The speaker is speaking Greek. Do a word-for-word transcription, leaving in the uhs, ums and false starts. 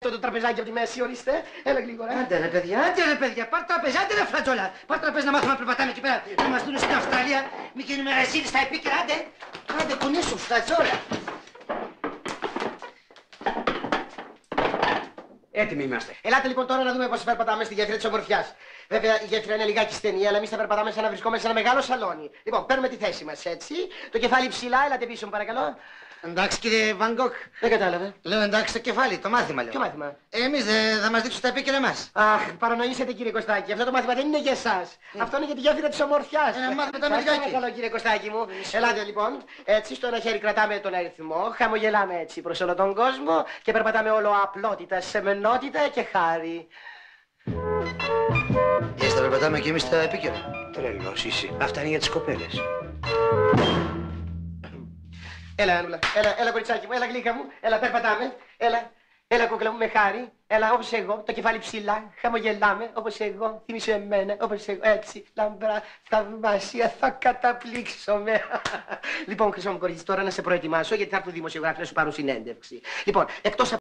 το τραπεζάκι από τη μέση, ορίστε. Έλα γλίγορα. Άντε ρε παιδιά, άντε ρε παιδιά, πάρ' τραπέζι, άντε ρε φλατζόλα. Πάρ' τραπέζι να μάθουμε να περπατάμε εκεί πέρα. Να μας δουν στην Αυστραλία. Μη γίνουμε ρεζίλοι στα επίκαιρα, άντε. Άντε κουνήσου, φλατζόλα. Έτοιμοι είμαστε. Ελάτε λοιπόν τώρα να δούμε πώς περπατάμε στη γέφυρα της ομορφιάς. Βέβαια η γέφυρα είναι λιγάκι στενή, αλλά εμείς θα περπατάμε σαν να βρισκόμαστε σε ένα μεγάλο σαλόνι. Λοιπόν, παίρνουμε τη θέση μας έτσι. Το κεφάλι ψηλά, έλατε πίσω μου παρακαλώ. Εντάξει κύριε Βανγκόκ. Δεν κατάλαβε. Λέω εντάξει το κεφάλι, το μάθημα λέω. Ποιο μάθημα? Εμείς δεν θα μας δείξουν τα επίκαιρα μας. Αχ, παρανοήσετε κύριε Κωστάκη. Αυτό το μάθημα δεν είναι για εσάς. Mm. Αυτό είναι για τη γέφυρα της ομορφιάς. Ένα μάθημα τα Σας μεριάκι. παρακαλώ κύριε Κωστάκη μου. Ελάτε λοιπόν. Έτσι, στο ένα χέρι κρατάμε τον αριθμό, χαμογελάμε έτσι προς όλο τον κόσμο και περπατάμε όλο απλότητα, σεμενότητα και χάρη. Έτσι θα περπατάμε κι εμείς τα επίκαιρα. Τρελός είσαι. Αυτά είναι για τις κοπέλες. Έλα, Άνουλα. Έλα, έλα, κοριτσάκι μου. Έλα, γλύκα μου. Έλα, περπατάμε. Έλα. Έλα, κούκλα μου, με χάρη. Έλα, όπως εγώ. Το κεφάλι ψηλά. Χαμογελάμε. Όπως εγώ. Θυμίσου εμένα. Όπως εγώ. Έτσι. Λαμπρά. Θαυμάσια. Θα καταπλήξομαι. Λοιπόν, χρυσό μου κορίτσι, τώρα να σε προετοιμάσω γιατί θα έρθουν δημοσιογράφοι να σου πάρουν συνέντευξη. Λοιπόν, εκτός